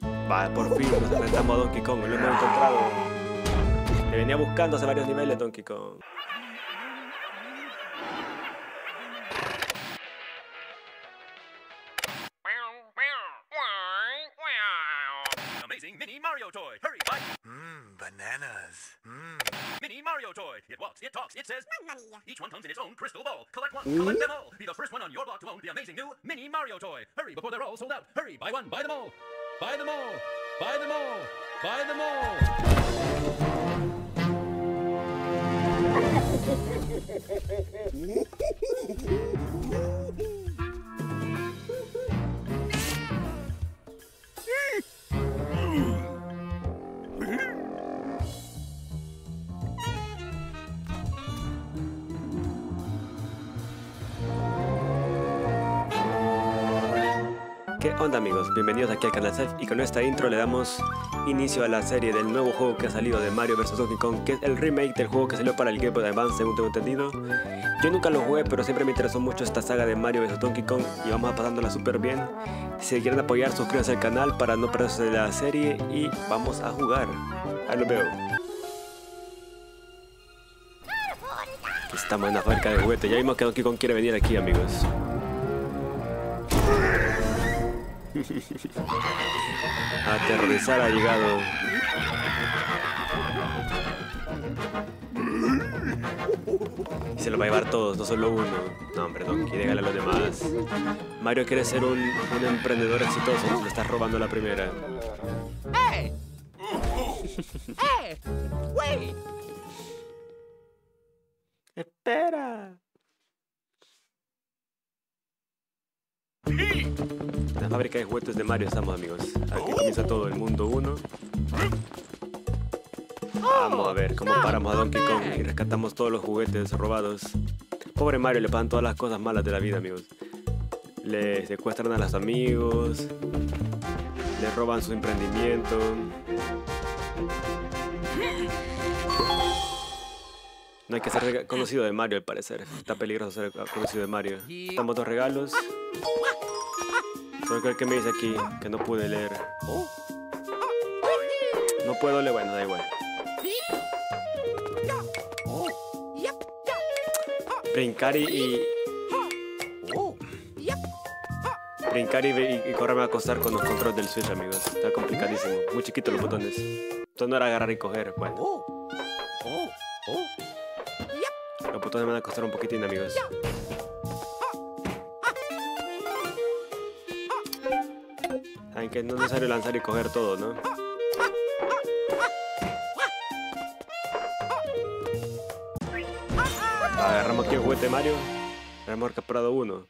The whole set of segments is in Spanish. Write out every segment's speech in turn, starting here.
Va, por fin nos enfrentamos a Donkey Kong, lo hemos encontrado. Le venía buscando hace varios niveles Donkey Kong. Amazing mini Mario toy. Hurry, bye. Bananas. Mini Mario toy. It walks, it talks, it says each one comes in its own crystal ball. Collect one, collect them all. Be the first one on your block to own the amazing new mini Mario toy. Hurry before they're all sold out. Hurry, buy one, buy them all. Buy them all. Buy them all. Buy them all. ¿Qué onda amigos? Bienvenidos aquí al canal Self y con esta intro le damos inicio a la serie del nuevo juego que ha salido de Mario vs Donkey Kong, que es el remake del juego que salió para el Game Boy Advance, según tengo entendido. Yo nunca lo jugué, pero siempre me interesó mucho esta saga de Mario vs Donkey Kong y vamos a pasándola súper bien. Si quieren apoyar, suscríbanse al canal para no perderse de la serie y vamos a jugar. Ahí lo veo. Aquí estamos en la fábrica de juguetes. Ya vimos que Donkey Kong quiere venir aquí, amigos. Aterrorizar ha llegado. Y se lo va a llevar todos, no solo uno. No, hombre, Donkey, déjale a los demás. Mario quiere ser un emprendedor exitoso. Le está robando la primera. Hey! Hey! Wait! ¡Espera! En la fábrica de juguetes de Mario estamos, amigos. Aquí comienza todo, el mundo 1. Vamos a ver cómo paramos a Donkey Kong y rescatamos todos los juguetes robados. Pobre Mario, le pasan todas las cosas malas de la vida, amigos. Le secuestran a los amigos, le roban su emprendimiento. No hay que ser conocido de Mario, al parecer. Está peligroso ser conocido de Mario. Estamos dos regalos. Solo creo que me dice aquí que no pude leer. No puedo leer, bueno, da igual. Brincar brincar y correr me va a costar con los controles del Switch, amigos. Está complicadísimo. Muy chiquitos los botones. Esto no era agarrar y coger, bueno. Los botones me van a costar un poquitín, amigos. Saben que no es necesario lanzar y coger todo, ¿no? Agarramos aquí el juguete de Mario. Hemos capturado uno.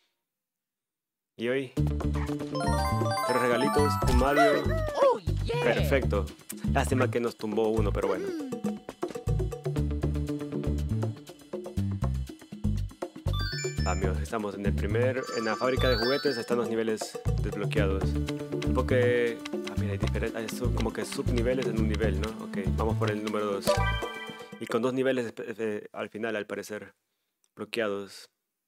Y hoy 3 regalitos, un Mario. Perfecto. Lástima que nos tumbó uno, pero bueno. Amigos, estamos en la fábrica de juguetes, están los niveles desbloqueados. Porque, mira, hay diferentes, son como que subniveles en un nivel, ¿no? Ok, vamos por el número 2. Y con 2 niveles al final, al parecer, bloqueados.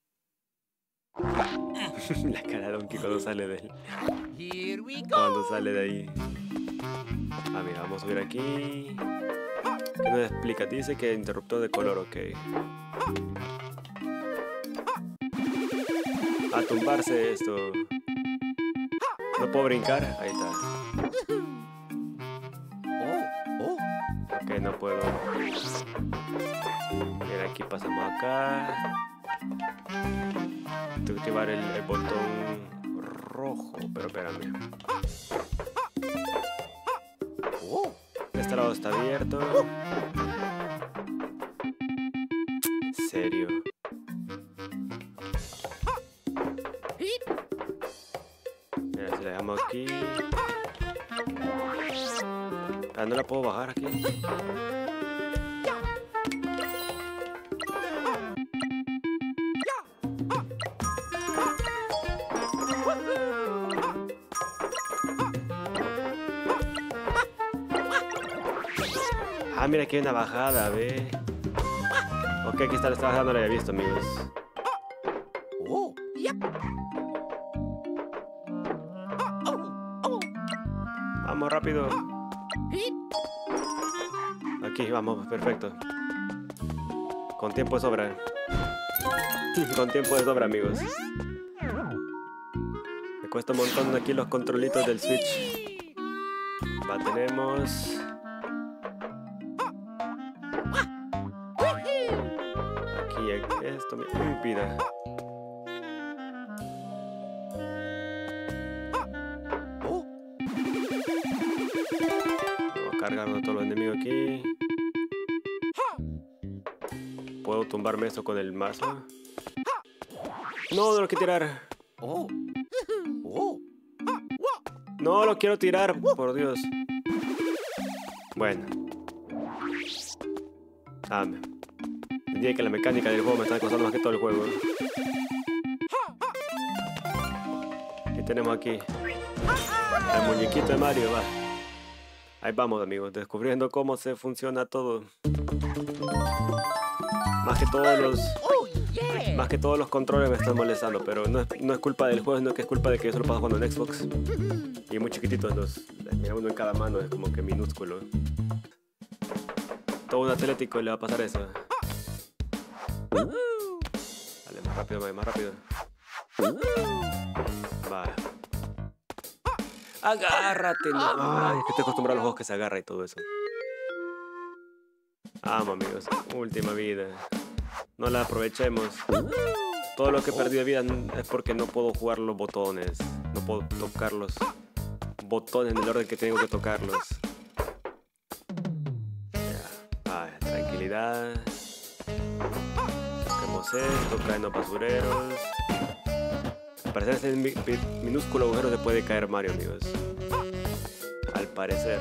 La cara de Donkey cuando sale de él. Cuando sale de ahí. Mira, vamos a subir aquí. ¿Qué nos explica? Dice que interruptor de color, ok. A tumbarse esto. No puedo brincar. Ahí está. Ok, no puedo. Mira, aquí pasamos acá. Tengo que activar el botón rojo. Pero espérame. Este lado está abierto. ¿En serio? Mira, si le dejamos aquí. Ah, no la puedo bajar aquí. Mira, aquí hay una bajada, ve. Ok, aquí está esta bajada, no la había visto, amigos. Vamos rápido. Aquí, vamos, perfecto. Con tiempo de sobra. Con tiempo de sobra, amigos. Me cuesta un montón aquí los controlitos del Switch. Va, tenemos... Aquí, esto me impide. Vamos a cargarnos todos los enemigos aquí. ¿Puedo tumbarme esto con el mazo? No, no lo quiero tirar. No lo quiero tirar, por Dios. Bueno. Diría que la mecánica del juego me está costando más que todo el juego. ¿Qué tenemos aquí? El muñequito de Mario, va. Ahí vamos, amigos, descubriendo cómo se funciona todo. Más que todos los controles me están molestando, pero no es culpa del juego, sino que es culpa de que yo solo paso jugando en Xbox. Y muy chiquititos mira, uno en cada mano, es como que minúsculo. Todo un atlético le va a pasar eso. Dale, más rápido, más rápido. Va. Agárrate, no. Ay, es que estoy acostumbrado a los juegos que se agarra y todo eso. Vamos, amigos, última vida. No la aprovechemos. Todo lo que he perdido de vida es porque no puedo jugar los botones. No puedo tocar los botones en el orden que tengo que tocarlos. Ya. Tranquilidad. Toquemos esto, caen los basureros. Al parecer ese minúsculo agujero se puede caer Mario, amigos. Al parecer.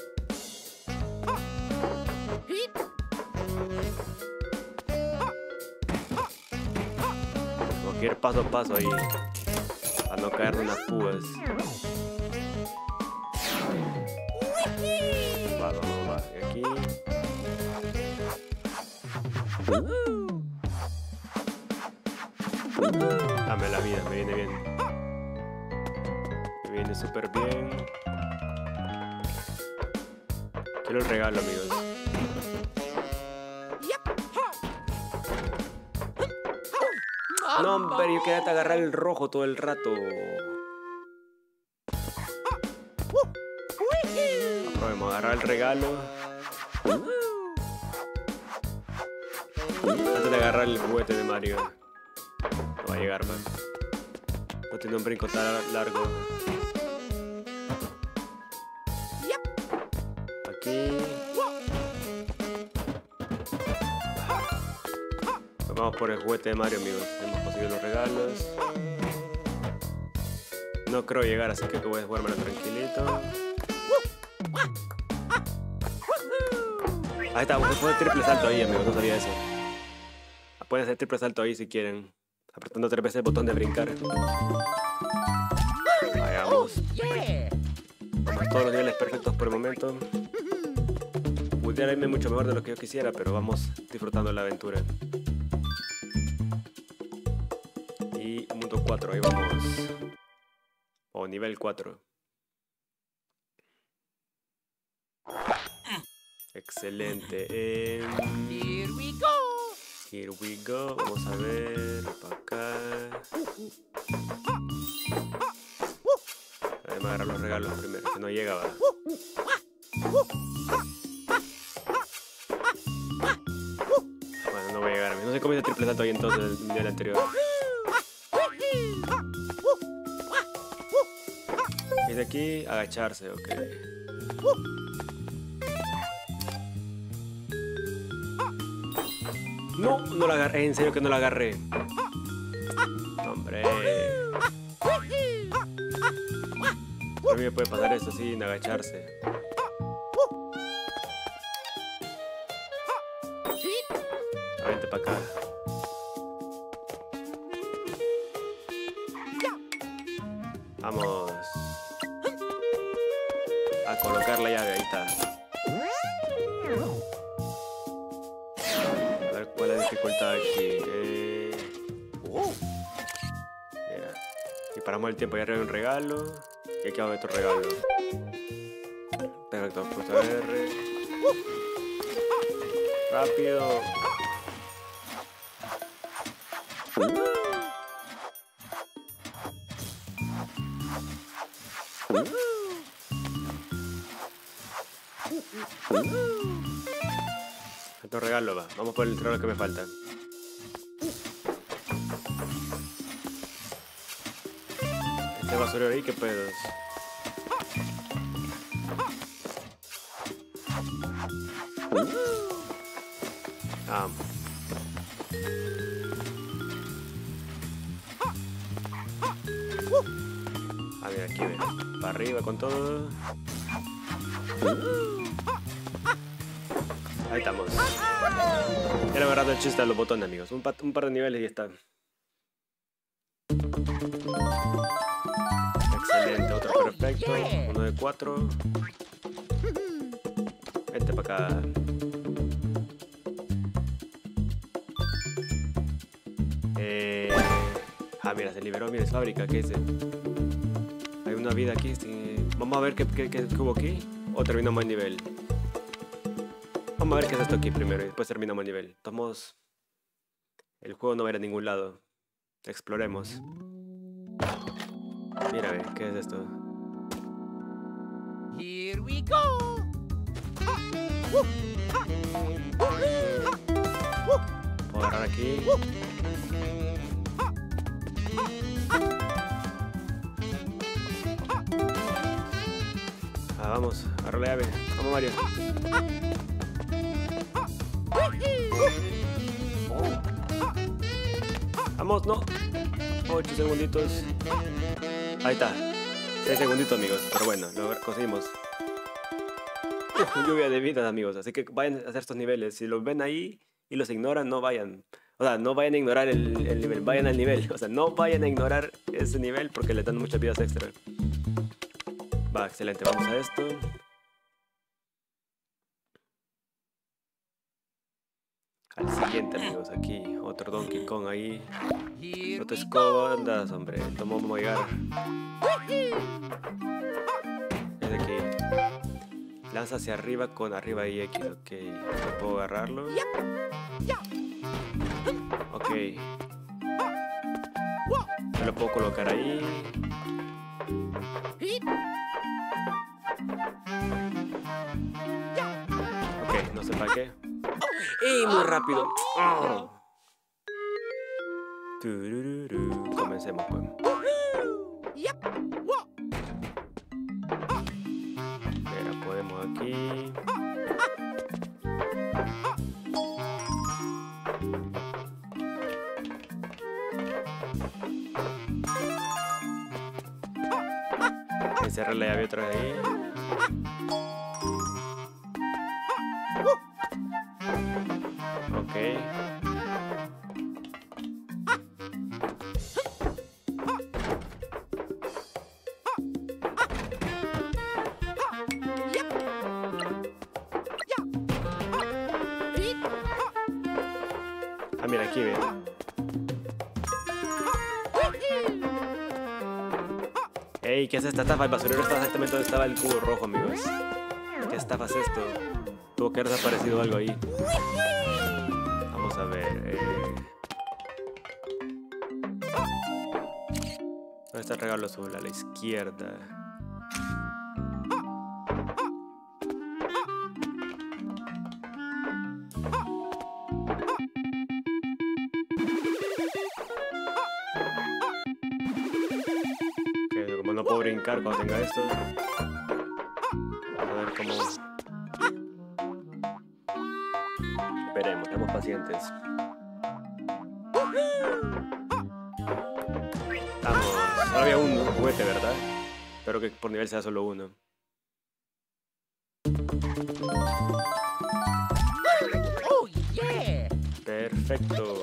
Tengo que ir paso a paso ahí. Para no caer en las púas. Va. Y aquí. Dame la vida, me viene bien. Me viene súper bien. Quiero el regalo, amigos. No, hombre, yo quería agarrar el rojo todo el rato. Vamos a agarrar el regalo. Antes de agarrar el juguete de Mario. No va a llegar, man. No tiene un brinco tan largo. Aquí. Vamos por el juguete de Mario, amigos. Hemos conseguido los regalos. No creo llegar, así que voy a jugármelo tranquilito. Ahí está, pueden hacer triple salto ahí, amigos. No sabía eso. Pueden hacer triple salto ahí si quieren. Apretando 3 veces el botón de brincar. Vayamos. Vamos todos los niveles perfectos por el momento. Pudiera irme mucho mejor de lo que yo quisiera, pero vamos disfrutando la aventura. Y mundo 4, ahí vamos. O nivel 4. Excelente. Here we go. Here we go. Vamos a ver. Para acá. Vamos a agarrar los regalos primero, que no llegaba. Bueno, no voy a llegar. No sé cómo hice triple salto ahí entonces el nivel anterior. Dice aquí agacharse, ok. No, no la agarré, en serio que no la agarré. Hombre. A mí me puede pasar eso sin agacharse. Vente para acá. Vamos a colocar la llave, ahí está. A ver cuál es la dificultad aquí. Mira. Y paramos el tiempo, ya arriba hay un regalo. Y aquí abajo hay otro regalo. Perfecto, pues a ver. Rápido. Otro regalo va. Vamos por el regalo que me falta. Este basurero ahí, qué pedos. Ah. A ver, aquí ven. Para arriba con todo. Ahí estamos. Era agarrado el chiste a los botones, amigos. Un par de niveles y ya está. Excelente, otro perfecto. 1 de 4. Vente para acá. Ah, mira, se liberó mi fábrica. ¿Qué es? Hay una vida aquí. Sí. Vamos a ver qué hubo aquí. O terminamos el nivel. Vamos a ver qué es esto aquí primero y después terminamos el nivel. Tomamos. El juego no va a ir a ningún lado. Exploremos. Mira, ve, ¿qué es esto? Here we go. Puedo agarrar aquí. Ah, vamos, agarra la llave. Vamos, Mario. Vamos, no. 8 segunditos. Ahí está. 6 segunditos, amigos. Pero bueno, lo conseguimos. Lluvia de vidas, amigos. Así que vayan a hacer estos niveles. Si los ven ahí y los ignoran, no vayan. O sea, no vayan a ignorar el nivel. Vayan al nivel. O sea, no vayan a ignorar ese nivel porque le dan muchas vidas extra. Va, excelente. Vamos a esto. Al siguiente, amigos. Aquí, otro Donkey Kong ahí. No te escondas, hombre. ¿Cómo vamos a llegar? Es de aquí. Lanza hacia arriba con arriba y X. Ok. ¿No puedo agarrarlo? Ok. Me lo puedo colocar ahí. Ok, no sé para qué. ¡Ey! Muy rápido. Oh. Comencemos, pues. Mira, podemos aquí. Encerrar la llave otra vez ahí. Ok. Ah, mira, aquí ve. Ey, ¿qué es esta estafa? El basurero está exactamente donde estaba el cubo rojo, amigos. ¿Qué estafa es esto? Tuvo que haber desaparecido algo ahí. Vamos a ver. ¿Dónde está el regalo azul? A la izquierda. Ok, como no puedo brincar cuando tenga esto. Vamos a ver cómo... Esperemos, seamos pacientes. Vamos, solo había un juguete, ¿verdad? Espero que por nivel sea solo uno. Oh, yeah. Perfecto.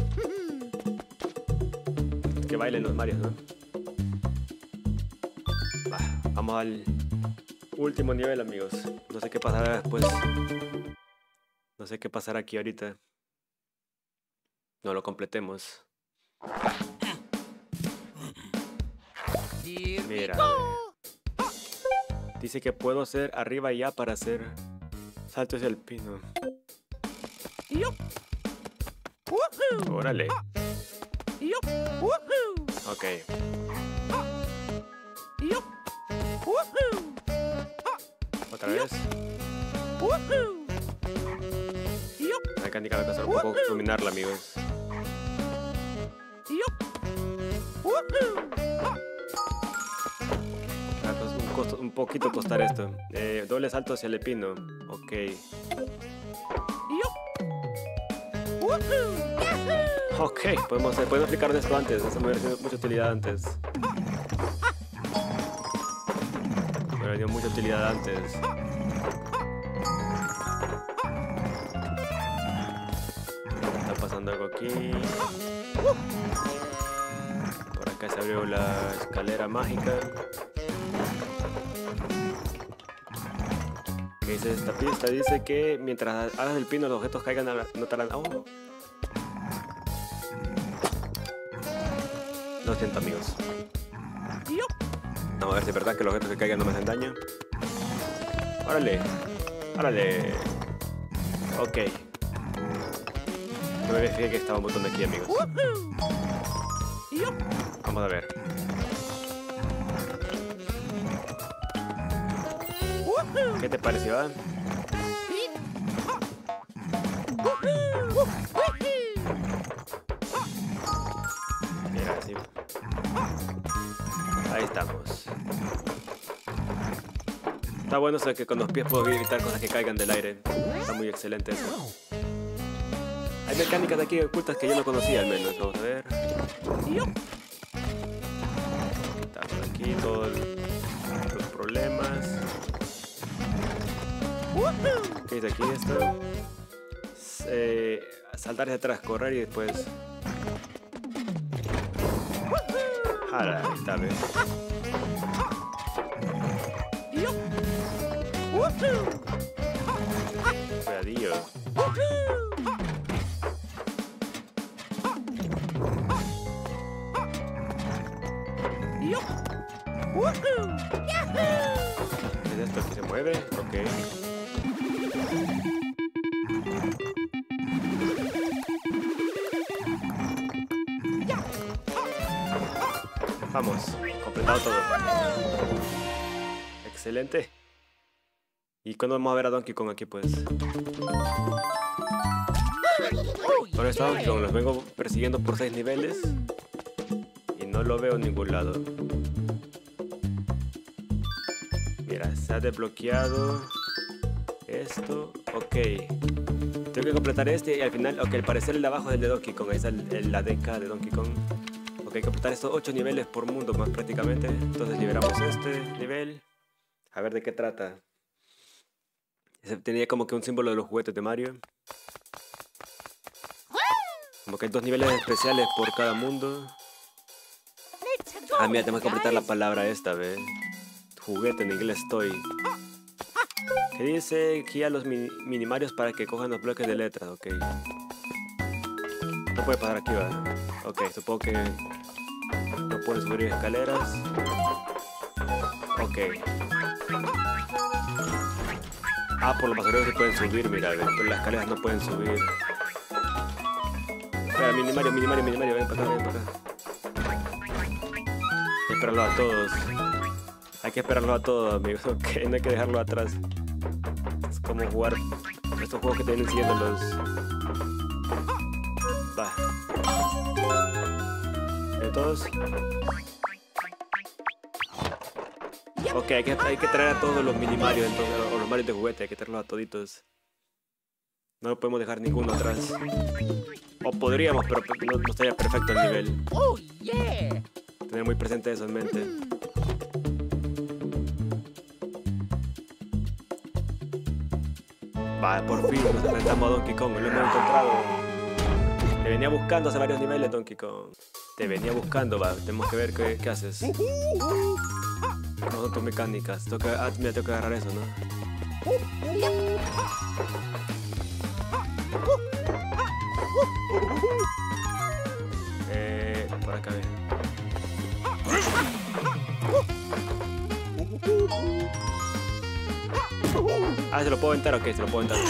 Que bailen los Marios, ¿no? Vamos al último nivel, amigos. No sé qué pasará después. No sé qué pasará aquí ahorita. No lo completemos. Mira. Dice que puedo hacer arriba y ya para hacer salto hacia el pino. Órale. Ok. Otra vez. La mecánica va a costar un poco dominarla, amigos. Un poquito costar esto. Doble salto hacia el pino. Ok. Ok, podemos explicar de esto antes. Eso me hubiera tenido mucha utilidad antes. Me hubiera tenido mucha utilidad antes. Está pasando algo aquí. Por acá se abrió la escalera mágica. ¿Qué dice esta pista? Dice que mientras hagas el pino los objetos caigan notarán... Oh. Lo siento, amigos. Vamos a ver si es verdad que los objetos que caigan no me hacen daño. ¡Órale! ¡Órale! Ok. No me fijé que estaba un botón de aquí, amigos. Vamos a ver. ¿Qué te pareció? Mira, así. Ahí estamos. Está bueno eso de que con los pies puedo evitar cosas que caigan del aire. Está muy excelente eso. Hay mecánicas de aquí ocultas que yo no conocía al menos. Vamos a ver. Quitamos aquí todos los problemas. ¿Qué dice aquí esto? Saltar hacia atrás, correr y después... Jala, esta vez. Cuidadillo. ¿Qué es esto que se mueve? Ok. Vamos, completado todo. Excelente. ¿Y cuándo vamos a ver a Donkey Kong aquí, pues? Con esta Donkey Kong los vengo persiguiendo por 6 niveles y no lo veo en ningún lado. Mira, se ha desbloqueado esto. Ok. Tengo que completar este y al final, ok, al parecer el de abajo es el de Donkey Kong. Ahí está la DK de Donkey Kong. Ok, hay que completar estos 8 niveles por mundo más prácticamente. Entonces liberamos este nivel. A ver de qué trata. Tenía como que un símbolo de los juguetes de Mario. Como que hay 2 niveles especiales por cada mundo. Ah, mira, tenemos que completar la palabra esta, ¿ves? Juguete en inglés, toy. Que dice guía a los minimarios para que cojan los bloques de letras, ok. No puede pasar aquí, ¿verdad? Ok, supongo que no pueden subir escaleras. Ok. Ah, por los basureros sí pueden subir, mira, pero las escaleras no pueden subir. Espera, minimario, ven para acá, Hay que esperarlo a todos. Hay que esperarlo a todos, amigos, ok, no hay que dejarlo atrás. Es como jugar estos juegos que te vienen siguiendo los... Va. ¿De todos? Ok, hay que traer a todos los minimarios, entonces, o los Marios de juguete, hay que traerlos a toditos. No lo podemos dejar ninguno atrás. O podríamos, pero no estaría perfecto el nivel. Oh, yeah. Tener muy presente eso en mente. Va, por fin nos enfrentamos a Donkey Kong, lo hemos encontrado. Te venía buscando hace varios niveles, Donkey Kong. Te venía buscando, va, tenemos que ver qué haces. No son tus mecánicas. Mira, tengo que agarrar eso, ¿no? Por acá, ve. Ah, ¿se lo puedo aventar? Ok, se lo puedo aventar.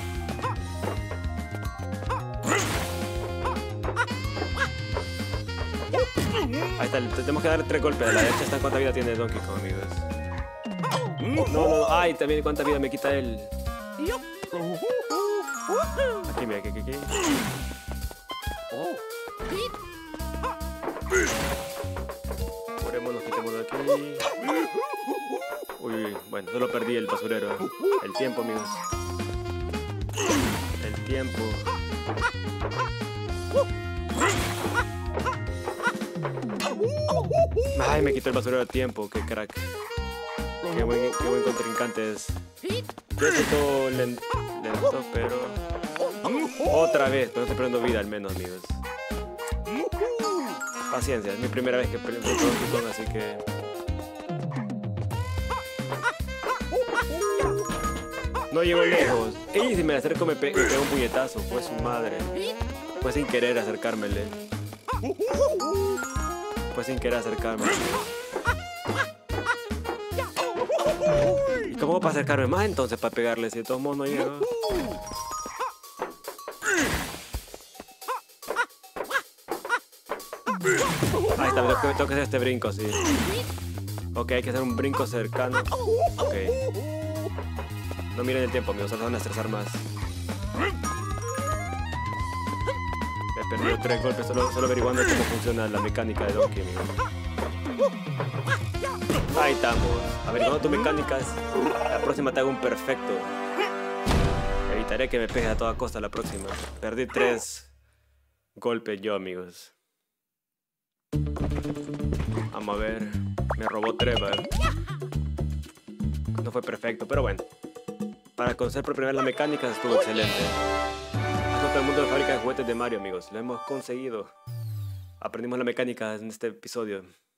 Ahí está, tenemos que darle 3 golpes. A la derecha está cuánta vida tiene Donkey Kong, amigos. No. Ay, también cuánta vida me quita él. Aquí, mira, aquí. Curémonos, quitémonos de aquí. Uy, bueno, solo perdí el basurero. El tiempo, amigos. El tiempo. Ay, me quitó el basurero a tiempo, qué crack. Qué buen contrincante es. Yo estoy todo lento, pero... Otra vez, pero no estoy perdiendo vida al menos, amigos. Paciencia, es mi primera vez que peleo con Donkey Kong, así que... No llego lejos. Y si me acerco me pego un puñetazo, fue su madre. Fue sin querer acercármele. Fue sin querer acercarme. ¿Y cómo para acercarme más entonces para pegarle si de todos modos no llego? Ahí está, tengo que hacer este brinco, sí. Ok, hay que hacer un brinco cercano. Ok. No miren el tiempo, amigos, solo van a estresar más. Me he perdido 3 golpes solo averiguando cómo funciona la mecánica de Donkey, amigos. Ahí estamos. Averiguando tus mecánicas. La próxima te hago un perfecto. Evitaré que me pegue a toda costa la próxima. Perdí 3 golpes yo, amigos. Vamos a ver. Me robó Trevor. No fue perfecto, pero bueno. Para conocer por primera vez las mecánicas estuvo excelente. Hasta todo el mundo de fábrica de juguetes de Mario, amigos. Lo hemos conseguido. Aprendimos las mecánicas en este episodio.